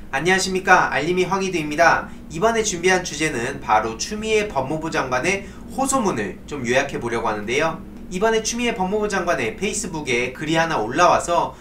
안녕하십니까, 알림이 황희두입니다. 이번에 준비한 주제는 바로 추미애 법무부 장관의 호소문을 좀 요약해 보려고 하는데요. 이번에 추미애 법무부 장관의 페이스북에 글이 하나 올라와서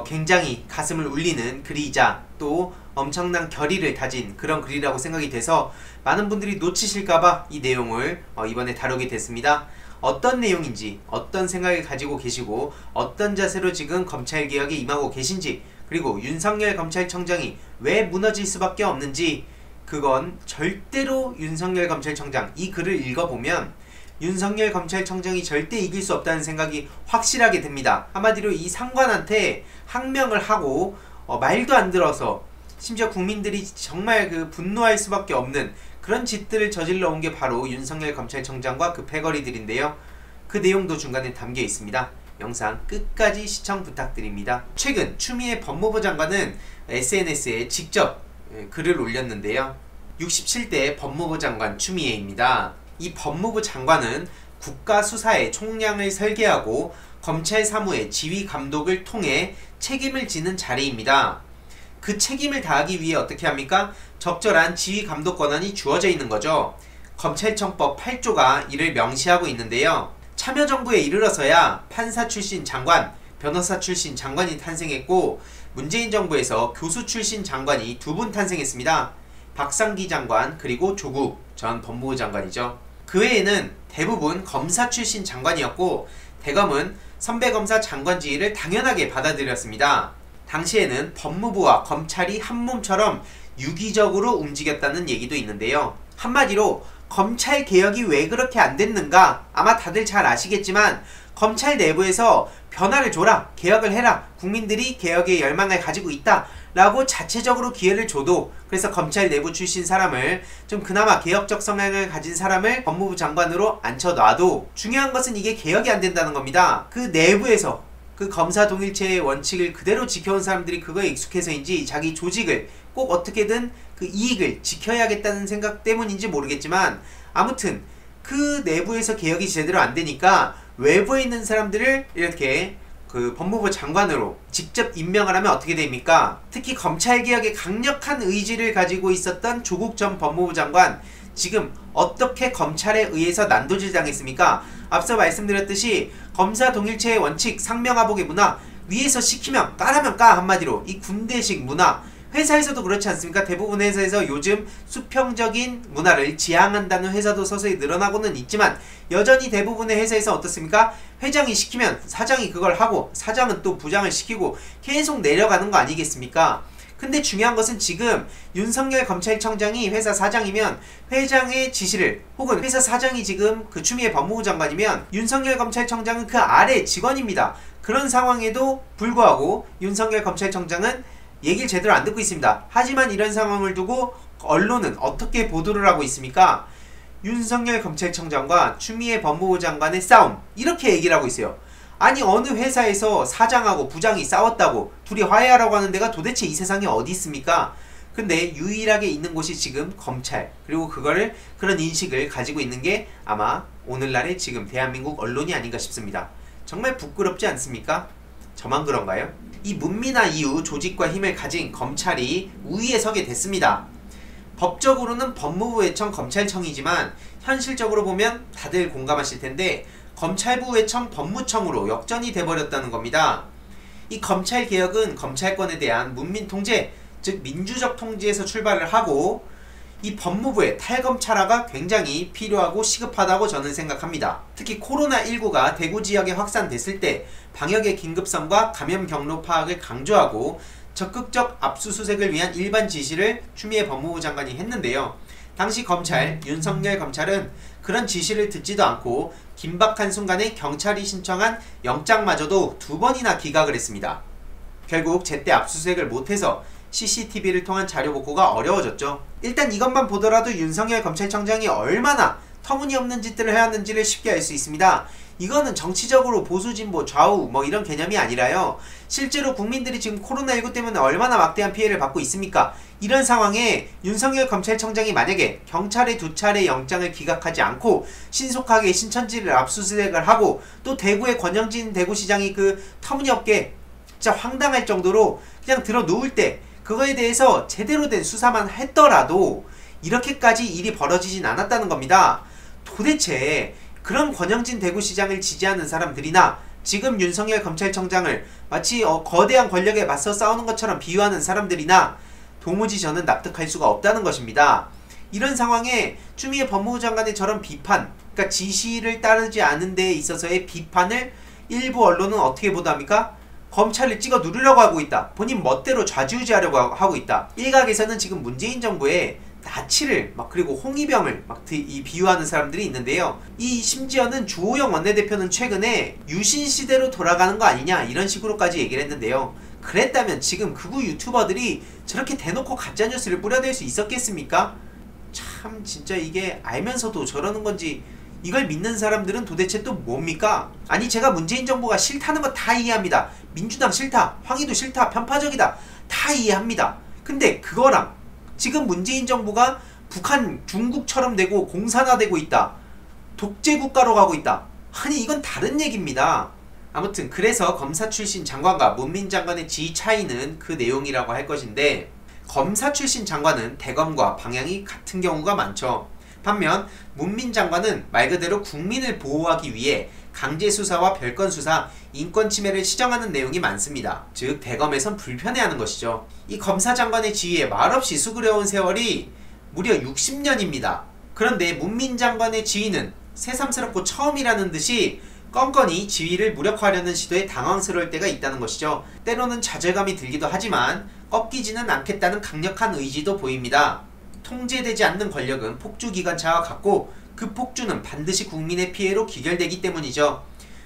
굉장히 가슴을 울리는 글이자 또 엄청난 결의를 다진 그런 글이라고 생각이 돼서 많은 분들이 놓치실까봐 이 내용을 이번에 다루게 됐습니다. 어떤 내용인지, 어떤 생각을 가지고 계시고 어떤 자세로 지금 검찰개혁에 임하고 계신지, 그리고 윤석열 검찰청장이 왜 무너질 수밖에 없는지, 그건 절대로 윤석열 검찰청장, 이 글을 읽어보면 윤석열 검찰청장이 절대 이길 수 없다는 생각이 확실하게 듭니다. 한마디로 이 상관한테 항명을 하고 말도 안 들어서 심지어 국민들이 정말 분노할 수밖에 없는 그런 짓들을 저질러 온 게 바로 윤석열 검찰청장과 그 패거리들인데요. 그 내용도 중간에 담겨 있습니다. 영상 끝까지 시청 부탁드립니다. 최근 추미애 법무부 장관은 SNS에 직접 글을 올렸는데요. 67대 법무부 장관 추미애입니다. 이 법무부 장관은 국가수사의 총량을 설계하고 검찰 사무의 지휘 감독을 통해 책임을 지는 자리입니다. 그 책임을 다하기 위해 어떻게 합니까? 적절한 지휘 감독 권한이 주어져 있는 거죠. 검찰청법 8조가 이를 명시하고 있는데요. 참여정부에 이르러서야 판사 출신 장관, 변호사 출신 장관이 탄생했고, 문재인 정부에서 교수 출신 장관이 2분 탄생했습니다. 박상기 장관 그리고 조국 전 법무부 장관이죠. 그 외에는 대부분 검사 출신 장관이었고, 대검은 선배검사 장관 지위를 당연하게 받아들였습니다. 당시에는 법무부와 검찰이 한몸처럼 유기적으로 움직였다는 얘기도 있는데요. 한마디로 검찰 개혁이 왜 그렇게 안 됐는가? 아마 다들 잘 아시겠지만 검찰 내부에서 변화를 줘라, 개혁을 해라, 국민들이 개혁의 열망을 가지고 있다 라고 자체적으로 기회를 줘도, 그래서 검찰 내부 출신 사람을, 좀 그나마 개혁적 성향을 가진 사람을 법무부 장관으로 앉혀놔도 중요한 것은 이게 개혁이 안 된다는 겁니다. 그 내부에서 그 검사 동일체의 원칙을 그대로 지켜온 사람들이 그거에 익숙해서인지 자기 조직을 꼭 어떻게든 그 이익을 지켜야겠다는 생각 때문인지 모르겠지만, 아무튼 그 내부에서 개혁이 제대로 안 되니까 외부에 있는 사람들을 이렇게 그 법무부 장관으로 직접 임명을 하면 어떻게 됩니까? 특히 검찰개혁에 강력한 의지를 가지고 있었던 조국 전 법무부 장관, 지금 어떻게 검찰에 의해서 난도질 당했습니까? 앞서 말씀드렸듯이 검사 동일체의 원칙, 상명하복의 문화, 위에서 시키면 까라면 까, 한마디로 이 군대식 문화, 회사에서도 그렇지 않습니까? 대부분 회사에서 요즘 수평적인 문화를 지향한다는 회사도 서서히 늘어나고는 있지만, 여전히 대부분의 회사에서 어떻습니까? 회장이 시키면 사장이 그걸 하고, 사장은 또 부장을 시키고 계속 내려가는 거 아니겠습니까? 근데 중요한 것은 지금 윤석열 검찰청장이 회사 사장이면 회장의 지시를, 혹은 회사 사장이 지금 그 추미애 법무부 장관이면 윤석열 검찰청장은 그 아래 직원입니다. 그런 상황에도 불구하고 윤석열 검찰청장은 얘기를 제대로 안 듣고 있습니다. 하지만 이런 상황을 두고 언론은 어떻게 보도를 하고 있습니까? 윤석열 검찰청장과 추미애 법무부 장관의 싸움, 이렇게 얘기를 하고 있어요. 아니, 어느 회사에서 사장하고 부장이 싸웠다고 둘이 화해하라고 하는 데가 도대체 이 세상에 어디 있습니까? 근데 유일하게 있는 곳이 지금 검찰, 그리고 그런 인식을 가지고 있는 게 아마 오늘날의 지금 대한민국 언론이 아닌가 싶습니다. 정말 부끄럽지 않습니까? 저만 그런가요? 이 문민화 이후 조직과 힘을 가진 검찰이 우위에 서게 됐습니다. 법적으로는 법무부외청 검찰청이지만 현실적으로 보면 다들 공감하실 텐데 검찰부외청 법무청으로 역전이 돼버렸다는 겁니다. 이 검찰개혁은 검찰권에 대한 문민통제, 즉 민주적 통제에서 출발을 하고, 이 법무부의 탈검찰화가 굉장히 필요하고 시급하다고 저는 생각합니다. 특히 코로나19가 대구 지역에 확산됐을 때 방역의 긴급성과 감염 경로 파악을 강조하고 적극적 압수수색을 위한 일반 지시를 추미애 법무부 장관이 했는데요. 당시 검찰, 윤석열 검찰은 그런 지시를 듣지도 않고 긴박한 순간에 경찰이 신청한 영장마저도 2번이나 기각을 했습니다. 결국 제때 압수수색을 못해서 CCTV를 통한 자료 복구가 어려워졌죠. 일단 이것만 보더라도 윤석열 검찰청장이 얼마나 터무니없는 짓들을 해왔는지를 쉽게 알 수 있습니다. 이거는 정치적으로 보수 진보 좌우 이런 개념이 아니라요, 실제로 국민들이 지금 코로나19 때문에 얼마나 막대한 피해를 받고 있습니까? 이런 상황에 윤석열 검찰청장이 만약에 경찰의 2차례 영장을 기각하지 않고 신속하게 신천지를 압수수색을 하고, 또 대구의 권영진 대구시장이 터무니없게 진짜 황당할 정도로 그냥 들어 누울 때 그거에 대해서 제대로 된 수사만 했더라도 이렇게까지 일이 벌어지진 않았다는 겁니다. 도대체 그런 권영진 대구시장을 지지하는 사람들이나 지금 윤석열 검찰청장을 마치 거대한 권력에 맞서 싸우는 것처럼 비유하는 사람들이나 도무지 저는 납득할 수가 없다는 것입니다. 이런 상황에 추미애 법무부 장관의 저런 비판, 그러니까 지시를 따르지 않은 데에 있어서의 비판을 일부 언론은 어떻게 보도합니까? 검찰을 찍어 누르려고 하고 있다. 본인 멋대로 좌지우지하려고 하고 있다. 일각에서는 지금 문재인 정부의 나치를 그리고 홍위병을 비유하는 사람들이 있는데요. 이 심지어는 주호영 원내대표는 최근에 유신 시대로 돌아가는 거 아니냐 이런 식으로까지 얘기를 했는데요. 그랬다면 지금 극우 유튜버들이 저렇게 대놓고 가짜뉴스를 뿌려댈 수 있었겠습니까? 참 진짜 이게 알면서도 저러는 건지 이걸 믿는 사람들은 도대체 또 뭡니까? 아니 제가 문재인 정부가 싫다는 거 다 이해합니다. 민주당 싫다, 황희도 싫다, 편파적이다 다 이해합니다. 근데 그거랑 지금 문재인 정부가 북한, 중국처럼 되고 공산화되고 있다. 독재국가로 가고 있다. 아니 이건 다른 얘기입니다. 아무튼 그래서 검사 출신 장관과 문민 장관의 지위 차이는 그 내용이라고 할 것인데 검사 출신 장관은 대검과 방향이 같은 경우가 많죠. 반면 문민 장관은 말 그대로 국민을 보호하기 위해 강제수사와 별건수사, 인권침해를 시정하는 내용이 많습니다. 즉 대검에선 불편해하는 것이죠. 이 검사 장관의 지위에 말없이 수그려온 세월이 무려 60년입니다. 그런데 문민 장관의 지위는 새삼스럽고 처음이라는 듯이 껌껌이 지위를 무력화하려는 시도에 당황스러울 때가 있다는 것이죠. 때로는 좌절감이 들기도 하지만 꺾이지는 않겠다는 강력한 의지도 보입니다. 통제되지 않는 권력은 폭주기관차와 같고 그 폭주는 반드시 국민의 피해로 귀결되기 때문이죠.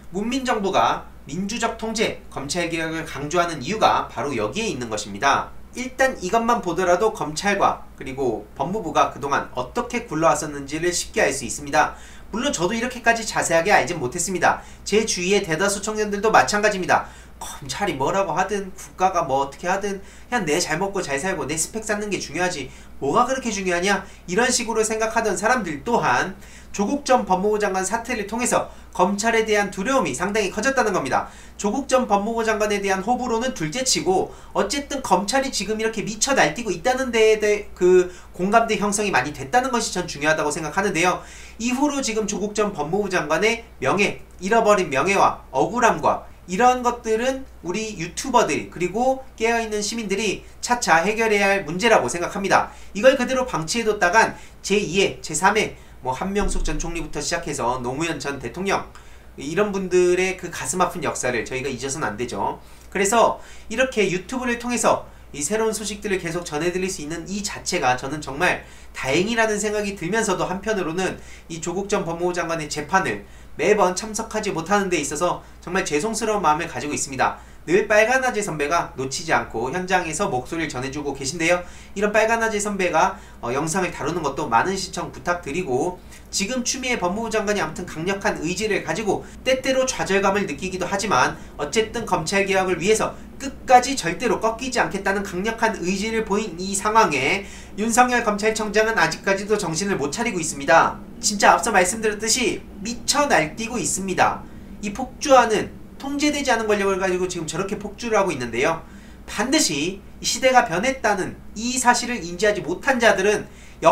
문민정부가 민주적 통제, 검찰개혁을 강조하는 이유가 바로 여기에 있는 것입니다. 일단 이것만 보더라도 검찰과 그리고 법무부가 그동안 어떻게 굴러왔었는지를 쉽게 알 수 있습니다. 물론 저도 이렇게까지 자세하게 알진 못했습니다. 제 주위의 대다수 청년들도 마찬가지입니다. 검찰이 뭐라고 하든 국가가 뭐 어떻게 하든 그냥 내 잘 먹고 잘 살고 내 스펙 쌓는 게 중요하지 뭐가 그렇게 중요하냐 이런 식으로 생각하던 사람들 또한 조국 전 법무부 장관 사태를 통해서 검찰에 대한 두려움이 상당히 커졌다는 겁니다. 조국 전 법무부 장관에 대한 호불호는 둘째치고 어쨌든 검찰이 지금 이렇게 미쳐 날뛰고 있다는 데에 대해 그 공감대 형성이 많이 됐다는 것이 전 중요하다고 생각하는데요. 이후로 지금 조국 전 법무부 장관의 명예, 잃어버린 명예와 억울함과 이러한 것들은 우리 유튜버들 그리고 깨어있는 시민들이 차차 해결해야 할 문제라고 생각합니다. 이걸 그대로 방치해뒀다간 제2의 제3의 한명숙 전 총리부터 시작해서 노무현 전 대통령 이런 분들의 그 가슴 아픈 역사를 저희가 잊어서는 안 되죠. 그래서 이렇게 유튜브를 통해서 이 새로운 소식들을 계속 전해드릴 수 있는 이 자체가 저는 정말 다행이라는 생각이 들면서도 한편으로는 이 조국 전 법무부 장관의 재판을 매번 참석하지 못하는 데 있어서 정말 죄송스러운 마음을 가지고 있습니다. 늘 빨간아재 선배가 놓치지 않고 현장에서 목소리를 전해주고 계신데요. 이런 빨간아재 선배가 영상을 다루는 것도 많은 시청 부탁드리고 지금 추미애 법무부 장관이 아무튼 강력한 의지를 가지고 때때로 좌절감을 느끼기도 하지만 어쨌든 검찰개혁을 위해서 끝까지 절대로 꺾이지 않겠다는 강력한 의지를 보인 이 상황에 윤석열 검찰청장은 아직까지도 정신을 못 차리고 있습니다. 진짜 앞서 말씀드렸듯이 미쳐 날뛰고 있습니다. 이 폭주하는 통제되지 않은 권력을 가지고 지금 저렇게 폭주를 하고 있는데요. 반드시 이 시대가 변했다는 이 사실을 인지하지 못한 자들은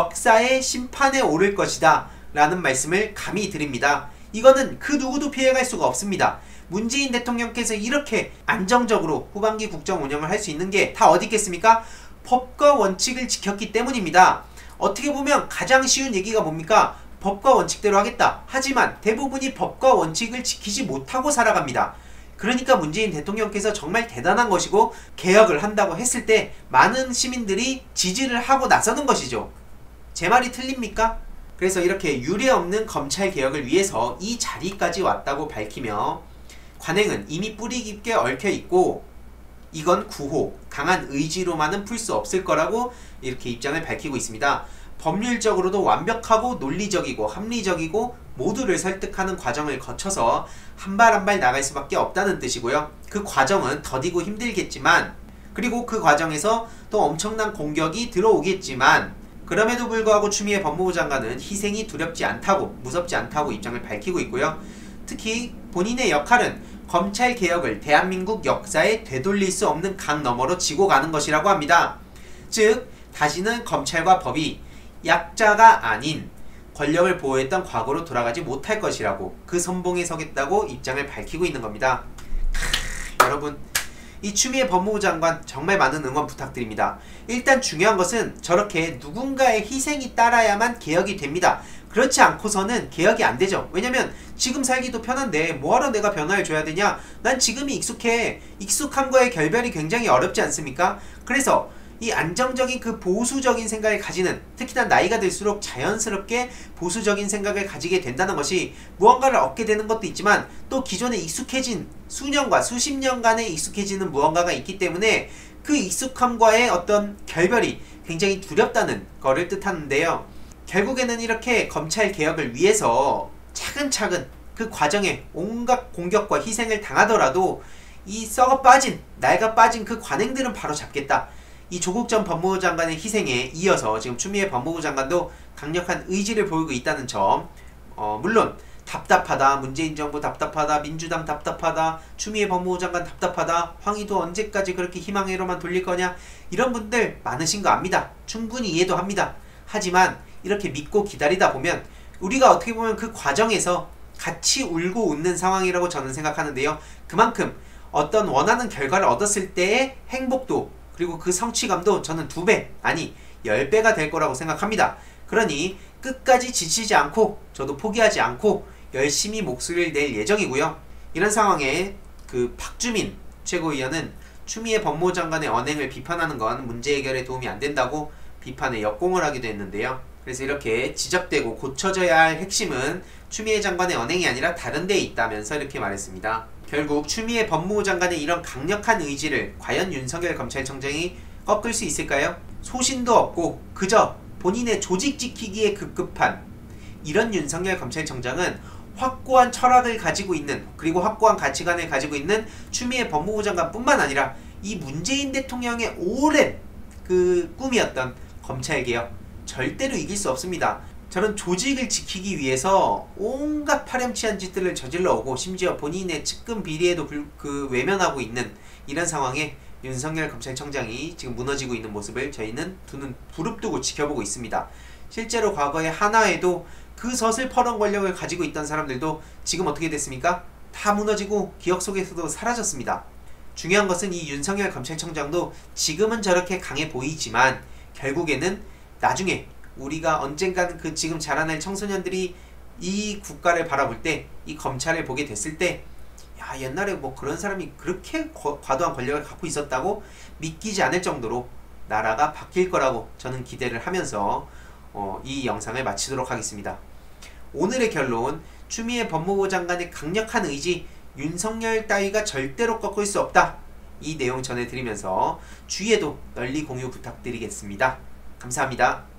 역사의 심판에 오를 것이다 라는 말씀을 감히 드립니다. 이거는 그 누구도 피해갈 수가 없습니다. 문재인 대통령께서 이렇게 안정적으로 후반기 국정 운영을 할 수 있는 게 다 어디 있겠습니까? 법과 원칙을 지켰기 때문입니다. 어떻게 보면 가장 쉬운 얘기가 뭡니까? 법과 원칙대로 하겠다. 하지만 대부분이 법과 원칙을 지키지 못하고 살아갑니다. 그러니까 문재인 대통령께서 정말 대단한 것이고 개혁을 한다고 했을 때 많은 시민들이 지지를 하고 나서는 것이죠. 제 말이 틀립니까? 그래서 이렇게 유례없는 검찰개혁을 위해서 이 자리까지 왔다고 밝히며 관행은 이미 뿌리 깊게 얽혀있고 이건 구호, 강한 의지로만은 풀 수 없을 거라고 이렇게 입장을 밝히고 있습니다. 법률적으로도 완벽하고 논리적이고 합리적이고 모두를 설득하는 과정을 거쳐서 한 발 한 발 나갈 수밖에 없다는 뜻이고요. 그 과정은 더디고 힘들겠지만 그리고 그 과정에서 또 엄청난 공격이 들어오겠지만 그럼에도 불구하고 추미애 법무부 장관은 희생이 두렵지 않다고 무섭지 않다고 입장을 밝히고 있고요. 특히 본인의 역할은 검찰개혁을 대한민국 역사에 되돌릴 수 없는 강 너머로 지고 가는 것이라고 합니다. 즉 다시는 검찰과 법이 약자가 아닌 권력을 보호했던 과거로 돌아가지 못할 것이라고 그 선봉에 서겠다고 입장을 밝히고 있는 겁니다. 여러분, 이 추미애 법무부 장관 정말 많은 응원 부탁드립니다. 일단 중요한 것은 저렇게 누군가의 희생이 따라야만 개혁이 됩니다. 그렇지 않고서는 개혁이 안 되죠. 왜냐면 지금 살기도 편한데 뭐하러 내가 변화를 줘야 되냐? 난 지금이 익숙해. 익숙한 거에 결별이 굉장히 어렵지 않습니까? 그래서 이 안정적인 그 보수적인 생각을 가지는, 특히나 나이가 들수록 자연스럽게 보수적인 생각을 가지게 된다는 것이 무언가를 얻게 되는 것도 있지만 또 기존에 익숙해진 수년과 수십 년간에 익숙해지는 무언가가 있기 때문에 그 익숙함과의 어떤 결별이 굉장히 두렵다는 거를 뜻하는데요. 결국에는 이렇게 검찰 개혁을 위해서 차근차근 그 과정에 온갖 공격과 희생을 당하더라도 이 썩어 빠진, 낡아 빠진 그 관행들은 바로 잡겠다. 이 조국 전 법무부 장관의 희생에 이어서 지금 추미애 법무부 장관도 강력한 의지를 보이고 있다는 점, 물론 답답하다, 문재인 정부 답답하다, 민주당 답답하다, 추미애 법무부 장관 답답하다, 황희도 언제까지 그렇게 희망회로만 돌릴 거냐, 이런 분들 많으신 거 압니다. 충분히 이해도 합니다. 하지만 이렇게 믿고 기다리다 보면 우리가 어떻게 보면 그 과정에서 같이 울고 웃는 상황이라고 저는 생각하는데요. 그만큼 어떤 원하는 결과를 얻었을 때의 행복도, 그리고 그 성취감도 저는 2배, 아니 10배가 될 거라고 생각합니다. 그러니 끝까지 지치지 않고 저도 포기하지 않고 열심히 목소리를 낼 예정이고요. 이런 상황에 그 박주민 최고위원은 추미애 법무부 장관의 언행을 비판하는 건 문제 해결에 도움이 안 된다고 비판에 역공을 하기도 했는데요. 그래서 이렇게 지적되고 고쳐져야 할 핵심은 추미애 장관의 언행이 아니라 다른 데에 있다면서 이렇게 말했습니다. 결국 추미애 법무부 장관의 이런 강력한 의지를 과연 윤석열 검찰청장이 꺾을 수 있을까요? 소신도 없고 그저 본인의 조직 지키기에 급급한 이런 윤석열 검찰청장은 확고한 철학을 가지고 있는, 그리고 확고한 가치관을 가지고 있는 추미애 법무부 장관뿐만 아니라 이 문재인 대통령의 오랜 그 꿈이었던 검찰개혁, 절대로 이길 수 없습니다. 저는 조직을 지키기 위해서 온갖 파렴치한 짓들을 저질러 오고 심지어 본인의 측근 비리에도 외면하고 있는 이런 상황에 윤석열 검찰청장이 지금 무너지고 있는 모습을 저희는 두 눈 부릅뜨고 지켜보고 있습니다. 실제로 과거에 하나에도 그 서슬퍼런 권력을 가지고 있던 사람들도 지금 어떻게 됐습니까? 다 무너지고 기억 속에서도 사라졌습니다. 중요한 것은 이 윤석열 검찰청장도 지금은 저렇게 강해 보이지만 결국에는 나중에 우리가 언젠가는 그 지금 자라날 청소년들이 이 국가를 바라볼 때, 이 검찰을 보게 됐을 때, 야, 옛날에 뭐 그런 사람이 그렇게 과도한 권력을 갖고 있었다고 믿기지 않을 정도로 나라가 바뀔 거라고 저는 기대를 하면서 이 영상을 마치도록 하겠습니다. 오늘의 결론, 추미애 법무부 장관의 강력한 의지, 윤석열 따위가 절대로 꺾을 수 없다. 이 내용 전해드리면서 주위에도 널리 공유 부탁드리겠습니다. 감사합니다.